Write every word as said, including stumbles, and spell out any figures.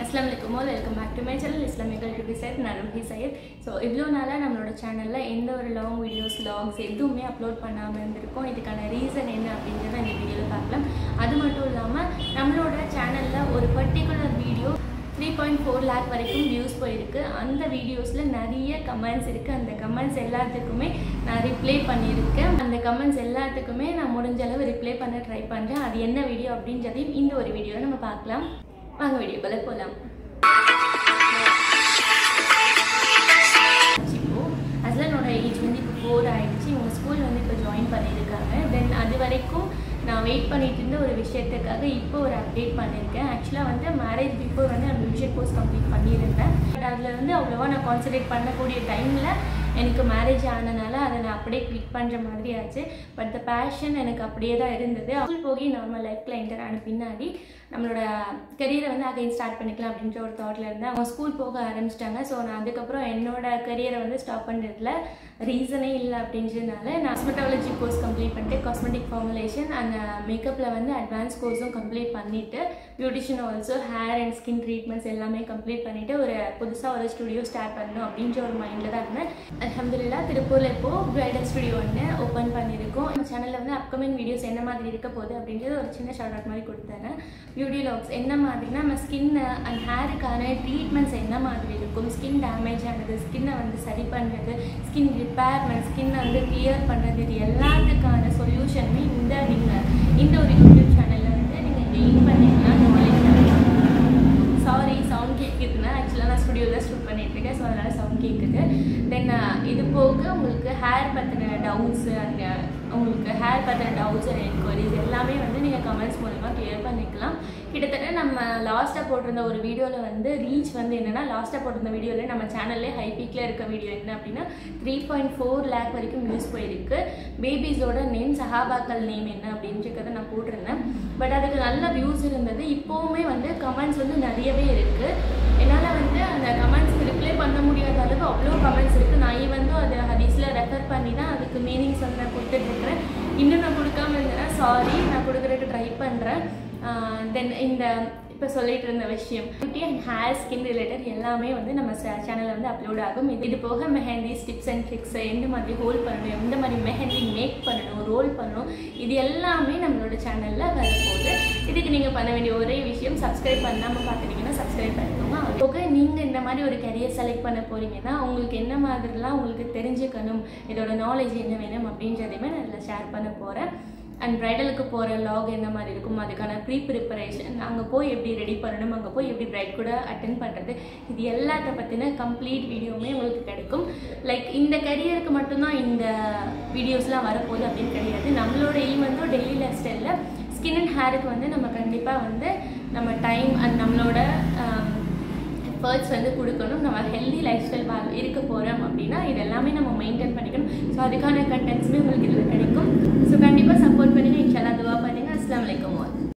Assalamualaikum all, welcome back to my channel Islamic Beauty Site. நான் ருஹி Syed. So இவ்வளோ நாளாக நம்மளோட சேனலில் எந்த ஒரு லாங் வீடியோஸ் லாக்ஸ் எதுவுமே அப்லோட் பண்ணாமல் இருந்திருக்கோம். இதுக்கான ரீசன் என்ன அப்படின்றத இந்த வீடியோவில் பார்க்கலாம். அது மட்டும் இல்லாமல் நம்மளோட சேனலில் ஒரு particular video three point four lakh வரைக்கும் வியூஸ் போயிருக்கு. அந்த வீடியோஸில் நிறைய கமெண்ட்ஸ் இருக்குது. அந்த கமெண்ட்ஸ் எல்லாத்துக்குமே நான் ரிப்ளை பண்ணியிருக்கேன். அந்த கமெண்ட்ஸ் எல்லாத்துக்குமே நான் முடிஞ்ச அளவு ரிப்ளை பண்ண ட்ரை பண்ணுறேன். அது என்ன வீடியோ அப்படின்றதையும் இந்த ஒரு வீடியோவில் நம்ம பார்க்கலாம். வாங்க வீடியோக்குள்ளே போகலாம். அஸ்லனோட ஏஜ் வந்து இப்போ ஃபோர் ஆகிடுச்சு. இவங்க ஸ்கூல் வந்து இப்போ ஜாயின் பண்ணியிருக்காங்க. தென் அது வரைக்கும் நான் வெயிட் பண்ணிட்டு இருந்த ஒரு விஷயத்துக்காக இப்போ ஒரு அப்டேட் பண்ணியிருக்கேன். ஆக்சுவலாக வந்து மேரேஜ் பிஃபோர் வந்து நான் மியூசிக் கோர்ஸ் கம்ப்ளீட் பண்ணியிருந்தேன். பட் அதில் வந்து அவ்வளோவா நான் கான்சன்ட்ரேட் பண்ணக்கூடிய டைமில் எனக்கு மேரேஜ் ஆனதுனால அதை நான் அப்படியே குவிட் பண்ணுற மாதிரி ஆச்சு. பட் த பேஷன் எனக்கு அப்படியே தான் இருந்தது. ஸ்கூல் போய் நார்மல் லைஃப்பில் என்டர் ஆன பின்னாடி நம்மளோட கரியரை வந்து அகைன் ஸ்டார்ட் பண்ணிக்கலாம் அப்படின்ற ஒரு தாட்டில் இருந்தேன். அவங்க ஸ்கூல் போக ஆரம்பிச்சிட்டாங்க. ஸோ நான் அதுக்கப்புறம் என்னோட கரியரை வந்து ஸ்டாப் பண்ணுறதுல ரீசனே இல்லை அப்படின்றதுனால நான் காஸ்மெட்டாலஜி கோர்ஸ் கம்ப்ளீட் பண்ணிட்டு காஸ்மெட்டிக் ஃபார்முலேஷன் அண்ட் மேக்கப்பில் வந்து அட்வான்ஸ் கோர்ஸும் கம்ப்ளீட் பண்ணிவிட்டு beautician also hair and skin treatments எல்லாமே கம்ப்ளீட் பண்ணிவிட்டு ஒரு புதுசாக ஒரு ஸ்டுடியோ ஸ்டார்ட் பண்ணணும் அப்படின்ற ஒரு மைண்டில் தான் இருந்தேன். அல்ஹம்துலில்லாஹ் திருப்பூரில் இப்போது பிரைடல் ஸ்டுடியோ ஒன்று ஓப்பன் பண்ணியிருக்கோம். நம்ம சேனலில் வந்து அப்கமிங் வீடியோஸ் என்ன மாதிரி இருக்க போகுது அப்படின்றது ஒரு சின்ன ஷார்ட் அவுட் மாதிரி கொடுத்தாங்க. பியூட்டி லாக்ஸ் என்ன மாதிரினா நம்ம ஸ்கின் அண்ட் ஹேருக்கான ட்ரீட்மெண்ட்ஸ் என்ன மாதிரி இருக்கும், ஸ்கின் டேமேஜ் ஆனது, ஸ்கின்னை வந்து சரி பண்ணுறது, ஸ்கின் ரிப்பேர்மெண்ட், ஸ்கின்னை வந்து கிளியர் பண்ணுறது, இது எல்லாத்துக்கான சொல்யூஷனுமே இந்த நீங்கள் இந்த ஒரு யூடியூப் சேனலில் வந்து நீங்கள் கெயின் பண்ணிக்கலாம். நாலேஜ் சாரி சவுண்ட் கேட்குதுன்னா ஆக்சுவலாக நான் ஸ்டுடியோவில் ஷூட் பண்ணிகிட்ருக்கேன். ஸோ அதனால் சவுண்ட் கேட்குது. தென் இது போக உங்களுக்கு ஹேர் பற்றின டவுட்ஸு அண்ட் உங்களுக்கு ஹேர் பற்றின டவுட்ஸ் அண்ட் என்கொயரிஸ் எல்லாமே வந்து நீங்கள் கமெண்ட்ஸ் மூலமாக கிளியர் பண்ணிக்கலாம். கிட்டத்தட்ட நம்ம லாஸ்ட்டாக போட்டிருந்த ஒரு வீடியோவில் வந்து ரீச் வந்து என்னென்னா லாஸ்ட்டாக போட்டிருந்த வீடியோவில் நம்ம சேனல்லே ஹை பீக்கில் இருக்க வீடியோ என்ன அப்படின்னா த்ரீ பாயிண்ட் ஃபோர் லேக் வரைக்கும் வியூஸ் போயிருக்கு. பேபிஸோட நேம் சஹாபாக்கள் நேம் என்ன அப்படின்றத நான் போட்டிருந்தேன். பட் அதுக்கு நல்ல வியூஸ் இருந்தது. இப்போவுமே வந்து கமெண்ட்ஸ் வந்து நிறையவே இருக்குது. என்னால் வந்து அந்த கமெண்ட்ஸ்க்கு ரிப்ளை பண்ண முடியாத அளவு அவ்வளோ கமெண்ட்ஸ் இருக்குது. நான் வந்து அதை ஹதீஸில் ரெஃபர் பண்ணி தான் அதுக்கு மீனிங்ஸ் வந்து நான் கொடுத்துட்ருக்குறேன். இன்னும் நான் கொடுக்காம இருந்தேன்னா சாரி, நான் கொடுக்குறதுக்கு ட்ரை பண்ணுறேன். தென் இந்த இப்போ சொல்லிட்டு இருந்த விஷயம் beauty and hair skin related எல்லாமே வந்து நம்ம சேனலில் வந்து அப்லோட் ஆகும். இது இது போக மெஹந்தி டிப்ஸ் அண்ட் ட்ரிக்ஸ், எந்த மாதிரி ஹோல்ட் பண்ணணும், எந்த மாதிரி மெஹந்தி மேக் பண்ணணும், ரோல் பண்ணணும், இது எல்லாமே நம்மளோட சேனலில் வரப்போகுது. இதுக்கு நீங்கள் பண்ண வேண்டிய ஒரே விஷயம் சப்ஸ்கிரைப் பண்ணாமல் பார்த்துட்டீங்கன்னா சப்ஸ்கிரைப் பண்ணிக்கோங்க. அது போக நீங்கள் இந்த மாதிரி ஒரு கரியர் செலக்ட் பண்ண போகிறீங்கன்னா உங்களுக்கு என்ன மாதிரிலாம் உங்களுக்கு தெரிஞ்சுக்கணும், இதோட நாலேஜ் என்ன வேணும் அப்படின்றதையுமே நான் இதில் ஷேர் பண்ண போகிறேன். அண்ட் ப்ரைடலுக்கு போகிற லாக் என்ன மாதிரி இருக்கும், அதுக்கான ப்ரீ ப்ரிப்பரேஷன், அங்கே போய் எப்படி ரெடி பண்ணணும், அங்கே போய் எப்படி ப்ரைட் கூட அட்டென்ட் பண்ணுறது, இது எல்லாத்த பற்றின கம்ப்ளீட் வீடியோவுமே உங்களுக்கு கிடைக்கும். லைக் இந்த கரியருக்கு மட்டும்தான் இந்த வீடியோஸ்லாம் வரப்போகுது அப்படின்னு கிடையாது. நம்மளோட எய்ம் வந்து டெய்லி லைஃப் ஸ்டைலில் ஸ்கின் அண்ட் ஹேருக்கு வந்து நம்ம கண்டிப்பாக வந்து நம்ம டைம் அண்ட் நம்மளோட எஃபர்ட்ஸ் வந்து கொடுக்கணும். நம்ம ஹெல்தி லைஃப் ஸ்டைல் வா இருக்க போகிறோம் அப்படின்னா இது எல்லாமே நம்ம மெயின்டைன் பண்ணிக்கணும். ஸோ அதுக்கான கண்டென்ட்ஸுமே உங்களுக்கு இதில் கிடைக்கும். ஸோ கண்டிப்பாக சப்போர்ட் பண்ணுங்கள். இன்ஷால்லா துவா பண்ணுங்கள். அஸ்ஸலாமு அலைக்கும்.